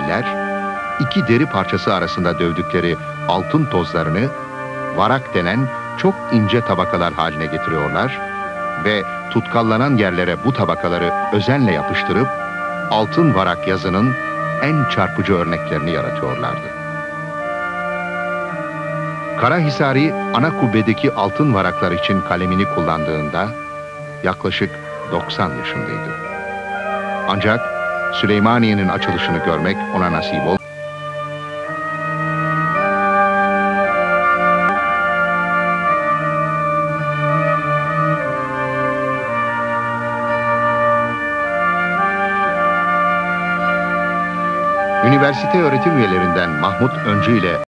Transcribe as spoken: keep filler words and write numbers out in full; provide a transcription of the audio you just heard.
eller, iki deri parçası arasında dövdükleri altın tozlarını varak denen çok ince tabakalar haline getiriyorlar ve tutkallanan yerlere bu tabakaları özenle yapıştırıp altın varak yazının en çarpıcı örneklerini yaratıyorlardı. Karahisari ana kubbedeki altın varaklar için kalemini kullandığında yaklaşık doksan yaşındaydı. Ancak Süleymaniye'nin açılışını görmek ona nasip oldu. Üniversite öğretim üyelerinden Mahmut Öncü ile